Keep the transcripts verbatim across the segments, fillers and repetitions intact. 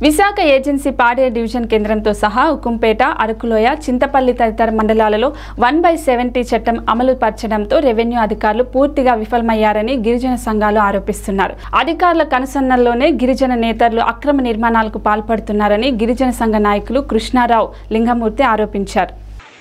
Visakha agency Paderu division కేంద్రంతో సహా ఉక్కుంపేట, అరకులోయ, చింతపల్లి తదితర మండలాలలో వన్ బై సెవెంటీ చట్టం అమలు పరచడంతో రెవెన్యూ అధికారులు పూర్తిగా విఫలమయ్యారని గిరిజన సంఘాలు ఆరోపిస్తున్నారు. అధికారుల కనుసన్నల్లోనే గిరిజన నేతలు అక్రమ నిర్మాణాలకు పాల్పడుతున్నారని గిరిజన సంఘ నాయకులు కృష్ణారావు, లింగమూర్తి ఆరోపించారు.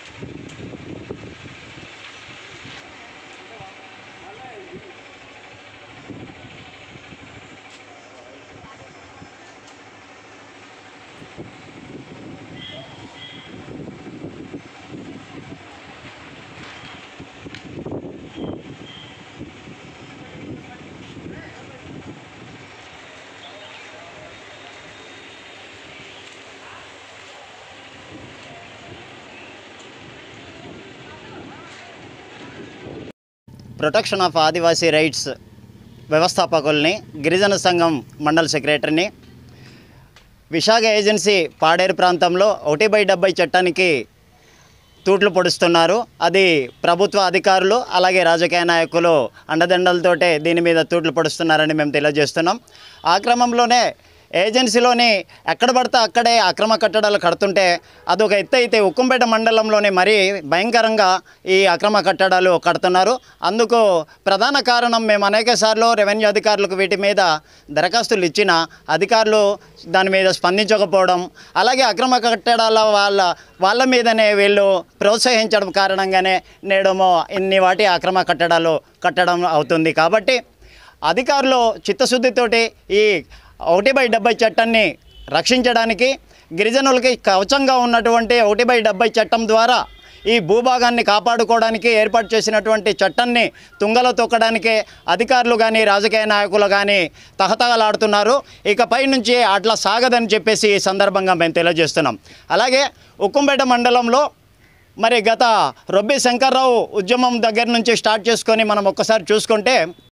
ప్రొటెక్షన్ ఆఫ్ ఆదివాసీ రైట్స్ వ్యవస్థాపకుల్ని, గిరిజన సంఘం మండల సెక్రటరీని. విశాఖ ఏజెన్సీ పాడేరు ప్రాంతంలో ఒకటి బై డెబ్బై చట్టానికి తూట్లు పొడుస్తున్నారు. అది ప్రభుత్వ అధికారులు అలాగే రాజకీయ నాయకులు అండదండలతోటే దీని మీద తూట్లు పొడుస్తున్నారని మేము తెలియజేస్తున్నాం. ఆ క్రమంలోనే ఏజెన్సీలోని ఎక్కడ పడితే అక్కడే అక్రమ కట్టడాలు కడుతుంటే అదొక ఎత్తు అయితే ఉక్కుంపేట మండలంలోనే మరీ భయంకరంగా ఈ అక్రమ కట్టడాలు కడుతున్నారు. అందుకు ప్రధాన కారణం మేము అనేక సార్లు రెవెన్యూ అధికారులకు వీటి మీద దరఖాస్తులు ఇచ్చిన అధికారులు దాని మీద స్పందించకపోవడం, అలాగే అక్రమ కట్టడాల వాళ్ళ వాళ్ళ మీదనే వీళ్ళు ప్రోత్సహించడం కారణంగానే నేడేమో ఇన్ని వాటి అక్రమ కట్టడాలు కట్టడం అవుతుంది. కాబట్టి అధికారులు చిత్తశుద్ధితోటి ఈ ఒకటి బై డెబ్బై చట్టాన్ని రక్షించడానికి, గిరిజనులకి కవచంగా ఉన్నటువంటి ఒకటి బై డెబ్బై చట్టం ద్వారా ఈ భూభాగాన్ని కాపాడుకోవడానికి ఏర్పాటు చేసినటువంటి చట్టాన్ని తుంగలో తొక్కడానికే అధికారులు కానీ రాజకీయ నాయకులు కానీ తహతహలాడుతున్నారు. ఇకపై నుంచి అట్లా సాగదని చెప్పేసి ఈ సందర్భంగా మేము తెలియజేస్తున్నాం. అలాగే ఉక్కుంపేట మండలంలో మరి గత రొబ్బి శంకర్రావు ఉద్యమం దగ్గర నుంచి స్టార్ట్ చేసుకొని మనం ఒక్కసారి చూసుకుంటే